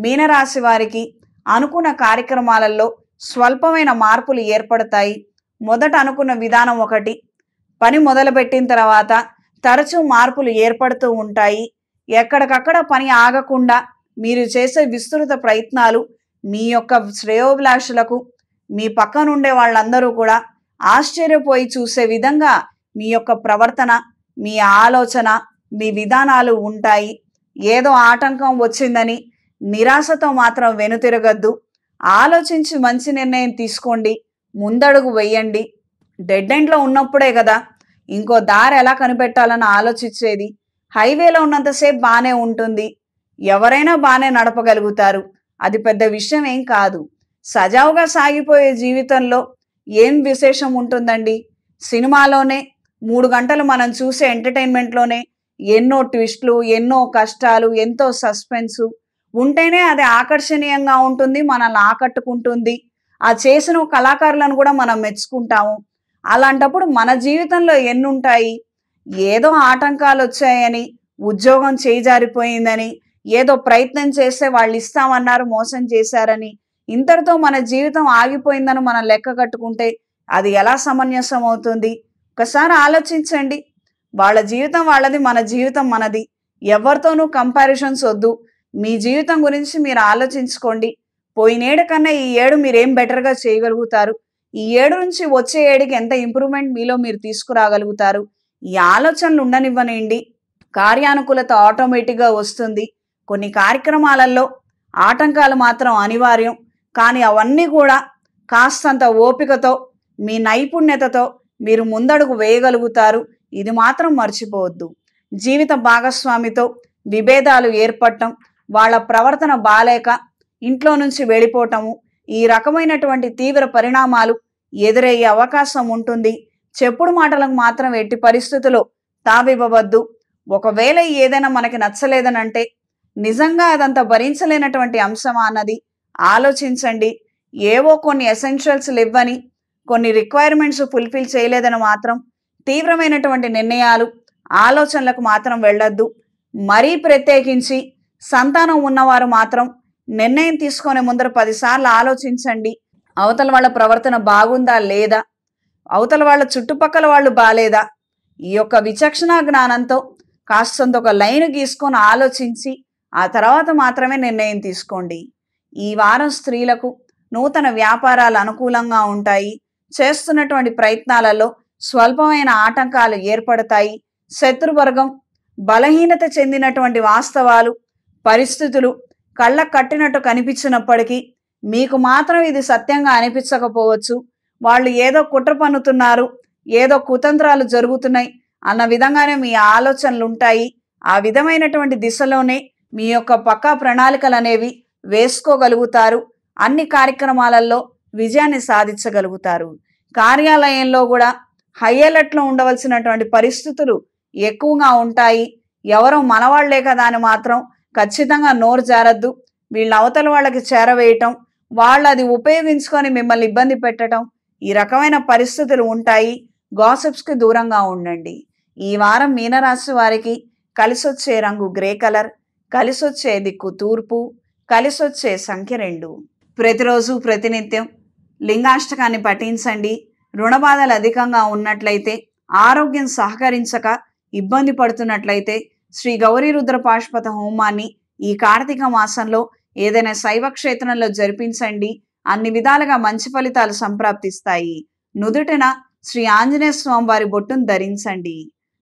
మీనరాశి వారికి అనుకున్న కార్యక్రమాలలో స్వల్పమైన మార్పులు ఏర్పడతాయి. మొదట అనుకున్న విధానం ఒకటి, పని మొదలుపెట్టిన తర్వాత తరచూ మార్పులు ఏర్పడుతూ ఉంటాయి. ఎక్కడికక్కడ పని ఆగకుండా మీరు చేసే విస్తృత ప్రయత్నాలు మీ యొక్క శ్రేయోభిలాషులకు, మీ పక్కనుండే వాళ్ళందరూ కూడా ఆశ్చర్యపోయి చూసే విధంగా మీ యొక్క ప్రవర్తన, మీ ఆలోచన, మీ విధానాలు ఉంటాయి. ఏదో ఆటంకం వచ్చిందని నిరాశతో మాత్రం వెనుతిరగద్దు. ఆలోచించి మంచి నిర్ణయం తీసుకోండి, ముందడుగు వెయ్యండి. డెడ్ ఎండ్లో ఉన్నప్పుడే కదా ఇంకో దారి ఎలా కనిపెట్టాలని ఆలోచించేది. హైవేలో ఉన్నంతసేపు బాగానే ఉంటుంది, ఎవరైనా బాగానే నడపగలుగుతారు, అది పెద్ద విషయం ఏం కాదు. సజావుగా సాగిపోయే జీవితంలో ఏం విశేషం ఉంటుందండి? సినిమాలోనే 3 గంటలు మనం చూసే ఎంటర్టైన్మెంట్లోనే ఎన్నో ట్విస్ట్లు, ఎన్నో కష్టాలు, ఎంతో సస్పెన్సు ఉంటేనే అది ఆకర్షణీయంగా ఉంటుంది, మనల్ని ఆకట్టుకుంటుంది. ఆ చేసిన కళాకారులను కూడా మనం మెచ్చుకుంటాము. అలాంటప్పుడు మన జీవితంలో ఎన్నుంటాయి? ఏదో ఆటంకాలు వచ్చాయని, ఉద్యోగం చేజారిపోయిందని, ఏదో ప్రయత్నం చేస్తే వాళ్ళు ఇస్తామన్నారు మోసం చేశారని, ఇంతటితో మన జీవితం ఆగిపోయిందని మనం లెక్క కట్టుకుంటే అది ఎలా సమంజసం అవుతుంది? ఒకసారి ఆలోచించండి. వాళ్ళ జీవితం వాళ్ళది, మన జీవితం మనది. ఎవరితోనూ కంపారిజన్స్ వద్దు. మీ జీవితం గురించి మీరు ఆలోచించుకోండి. పోయినేడు కన్నా ఈ ఏడు మీరేం బెటర్గా చేయగలుగుతారు, ఈ ఏడు నుంచి వచ్చే ఏడుకి ఎంత ఇంప్రూవ్మెంట్ మీలో మీరు తీసుకురాగలుగుతారు, ఈ ఆలోచనలు ఉండనివ్వనండి. కార్యానుకూలత ఆటోమేటిక్గా వస్తుంది. కొన్ని కార్యక్రమాలలో ఆటంకాలు మాత్రం అనివార్యం, కానీ అవన్నీ కూడా కాస్తంత ఓపికతో, మీ నైపుణ్యతతో మీరు ముందడుగు వేయగలుగుతారు. ఇది మాత్రం మర్చిపోవద్దు. జీవిత భాగస్వామితో విభేదాలు ఏర్పడటం, వాళ్ళ ప్రవర్తన బాలేక ఇంట్లో నుంచి వెళ్ళిపోవటము, ఈ రకమైనటువంటి తీవ్ర పరిణామాలు ఎదురయ్యే అవకాశం ఉంటుంది. చెప్పుడు మాటలకు మాత్రం ఎట్టి పరిస్థితుల్లో తావివ్వవద్దు. ఒకవేళ ఏదైనా మనకి నచ్చలేదని అంటే నిజంగా అదంతా భరించలేనటువంటి అంశమా అన్నది ఆలోచించండి. ఏవో కొన్ని ఎసెన్షియల్స్ ఇవ్వని, కొన్ని రిక్వైర్మెంట్స్ ఫుల్ఫిల్ చేయలేదని మాత్రం తీవ్రమైనటువంటి నిర్ణయాలు, ఆలోచనలకు మాత్రం వెళ్ళొద్దు. మరీ ప్రత్యేకించి సంతానం ఉన్నవారు మాత్రం నిర్ణయం తీసుకునే ముందర 10 సార్లు ఆలోచించండి. అవతల వాళ్ళ ప్రవర్తన బాగుందా లేదా, అవతల వాళ్ళ చుట్టుపక్కల వాళ్ళు బాలేదా, ఈ యొక్క విచక్షణా జ్ఞానంతో కాస్తంత ఒక లైన్ గీసుకొని ఆలోచించి ఆ తర్వాత మాత్రమే నిర్ణయం తీసుకోండి. ఈ వారం స్త్రీలకు నూతన వ్యాపారాలు అనుకూలంగా ఉంటాయి. చేస్తున్నటువంటి ప్రయత్నాలలో స్వల్పమైన ఆటంకాలు ఏర్పడతాయి. శత్రువర్గం, బలహీనత చెందినటువంటి వాస్తవాలు, పరిస్థితులు కళ్ళకు కట్టినట్టు కనిపించినప్పటికీ మీకు మాత్రం ఇది సత్యంగా అనిపించకపోవచ్చు. వాళ్ళు ఏదో కుట్ర పన్నుతున్నారు, ఏదో కుతంత్రాలు జరుగుతున్నాయి అన్న విధంగానే మీ ఆలోచనలు ఉంటాయి. ఆ విధమైనటువంటి దిశలోనే మీ యొక్క పక్కా ప్రణాళికలు అనేవి వేసుకోగలుగుతారు. అన్ని కార్యక్రమాలలో విజయాన్ని సాధించగలుగుతారు. కార్యాలయంలో కూడా హై అలర్ట్లో ఉండవలసినటువంటి పరిస్థితులు ఎక్కువగా ఉంటాయి. ఎవరో మనవాళ్లే కదా అని మాత్రం ఖచ్చితంగా నోరు జారద్దు. వీళ్ళ అవతల వాళ్ళకి చేరవేయటం, వాళ్ళు అది ఉపయోగించుకొని మిమ్మల్ని ఇబ్బంది పెట్టడం, ఈ రకమైన పరిస్థితులు ఉంటాయి. గాసిప్స్కి దూరంగా ఉండండి. ఈ వారం మీనరాశి వారికి కలిసొచ్చే రంగు గ్రే కలర్, కలిసొచ్చే దిక్కు తూర్పు, కలిసొచ్చే సంఖ్య 2. ప్రతిరోజు ప్రతినిత్యం లింగాష్టకాన్ని పఠించండి. రుణబాధలు అధికంగా ఉన్నట్లయితే, ఆరోగ్యం సహకరించక ఇబ్బంది పడుతున్నట్లయితే శ్రీ గౌరీ రుద్ర పాశుపత హోమాన్ని ఈ కార్తీక మాసంలో ఏదైనా శైవ క్షేత్రంలో జరిపించండి. అన్ని విధాలుగా మంచి ఫలితాలు సంప్రాప్తిస్తాయి. నుదుటిన శ్రీ ఆంజనేయ స్వామి వారి బొట్టును ధరించండి.